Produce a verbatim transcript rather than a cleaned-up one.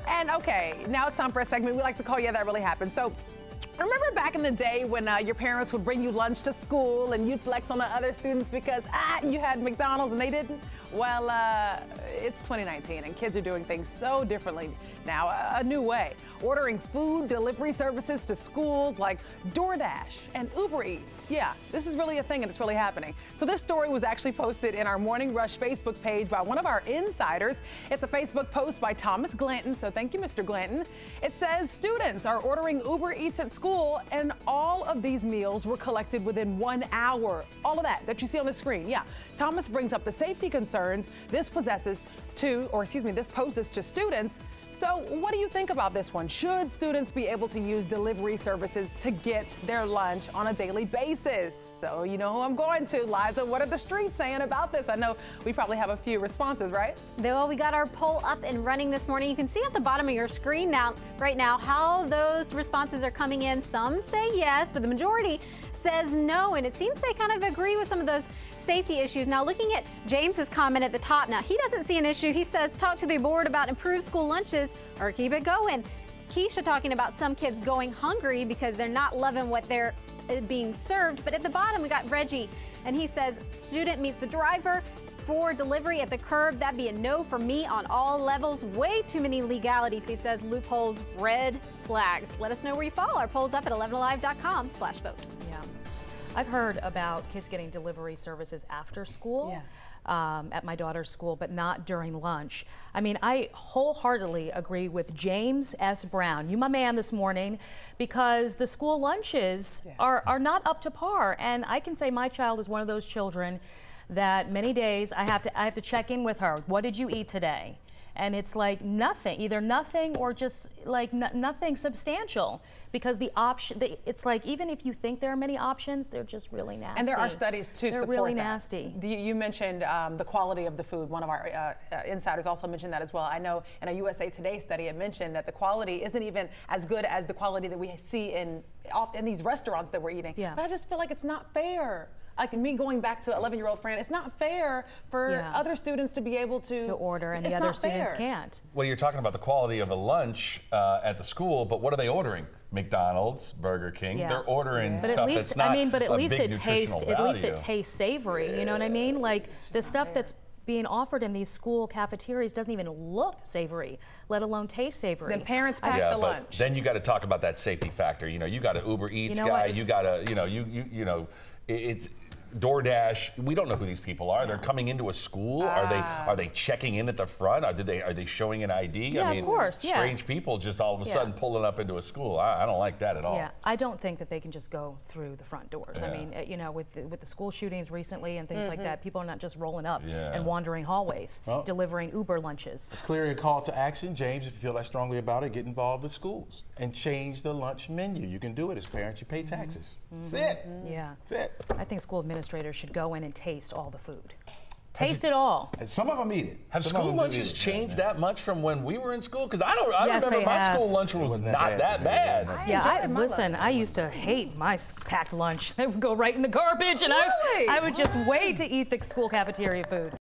And okay, now it's time for a segment we like to call Yeah, That Really Happened. So remember back in the day when uh, your parents would bring you lunch to school and you'd flex on the other students because ah, you had McDonald's and they didn't? Well, uh, it's twenty nineteen and kids are doing things so differently now, a, a new way. Ordering food delivery services to schools like DoorDash and Uber Eats. Yeah, this is really a thing and it's really happening. So this story was actually posted in our Morning Rush Facebook page by one of our insiders. It's a Facebook post by Thomas Glanton, so thank you, Mister Glanton. It says students are ordering Uber Eats at school and all of these meals were collected within one hour. All of that that you see on the screen. Yeah, Thomas brings up the safety concerns this possesses to, or excuse me, this poses to students. So what do you think about this one? Should students be able to use delivery services to get their lunch on a daily basis? So you know who I'm going to. Liza, what are the streets saying about this? I know we probably have a few responses, right? Well, we got our poll up and running this morning. You can see at the bottom of your screen now, right now, how those responses are coming in. Some say yes, but the majority says no, and it seems they kind of agree with some of those safety issues. Now, looking at James's comment at the top, now he doesn't see an issue. He says, talk to the board about improved school lunches or keep it going. Keisha talking about some kids going hungry because they're not loving what they're uh, being served. But at the bottom, we got Reggie, and he says, student meets the driver for delivery at the curb. That'd be a no for me on all levels. Way too many legalities, he says. Loopholes, red flags. Let us know where you fall. Our poll's up at eleven alive dot com slash vote. Yeah. I've heard about kids getting delivery services after school. Yeah. Um, at my daughter's school, but not during lunch. I mean, I wholeheartedly agree with James S. Brown, you my man this morning, because the school lunches yeah. are, are not up to par. And I can say my child is one of those children that many days I have to, I have to check in with her. What did you eat today? And it's like nothing, either nothing or just like n nothing substantial, because the option, the, it's like even if you think there are many options, they're just really nasty. And there are studies to they're support really that. nasty. The, you mentioned um, the quality of the food. One of our uh, uh, insiders also mentioned that as well. I know in a U S A Today study, it mentioned that the quality isn't even as good as the quality that we see in, off, in these restaurants that we're eating. Yeah. But I just feel like it's not fair. Like me going back to eleven-year-old Fran, it's not fair for Yeah. other students to be able to, to order and it's the other not students fair. can't. Well, you're talking about the quality of a lunch uh, at the school, but what are they ordering? McDonald's, Burger King. Yeah. They're ordering But stuff at least, that's not I mean, but at a least big it tastes, nutritional at least it value. tastes savory. You know what I mean? Like the stuff that's being offered in these school cafeterias doesn't even look savory, let alone taste savory. Then parents pack Yeah, the but lunch. then you got to talk about that safety factor. You know, you got an Uber Eats You know guy. what? You got to, you know, you you you know, it- it's. DoorDash, we don't know who these people are. They're coming into a school. Ah. Are they are they checking in at the front? Are they are they showing an I D? Yeah, I of mean, course, yeah. strange people just all of a Yeah. sudden pulling up into a school. I, I don't like that at all. Yeah, I don't think that they can just go through the front doors. I Yeah. mean, uh, you know, with the, with the school shootings recently and things Mm-hmm. like that, people are not just rolling up Yeah. and wandering hallways, Well, delivering Uber lunches. It's clearly a call to action. James, if you feel that strongly about it, get involved with schools and change the lunch menu. You can do it as parents. You pay taxes. That's it. Yeah, That's it. I think school administrators should go in and taste all the food. Taste it all. And some of them eat it. Have Some of school them do lunches eat it. changed that much from when we were in school? Because I don't. I Yes, remember they my have. school lunch was wasn't that not bad that for me. bad. I Yeah, I, enjoyed my listen, lunch. I used to hate my s- packed lunch. They would go right in the garbage, and Really? I, I would just wait to eat the school cafeteria food.